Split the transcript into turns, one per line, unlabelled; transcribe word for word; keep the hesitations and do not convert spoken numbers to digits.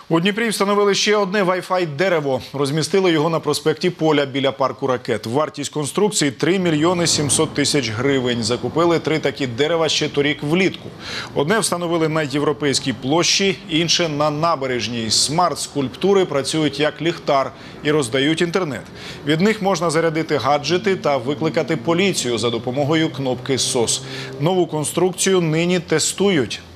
У Дніпрі встановили ще одне вай-фай дерево. Розмістили його на проспекті Поля біля парку Ракет. Вартість конструкції – три мільйони сімсот тисяч гривень. Закупили три такі дерева ще торік влітку. Одне встановили на Європейській площі, інше на набережній. Смарт-скульптури працюють як ліхтар і роздають інтернет. Від них можна зарядити гаджети та викликати поліцію за допомогою кнопки сос. Нову конструкцію нині тестують.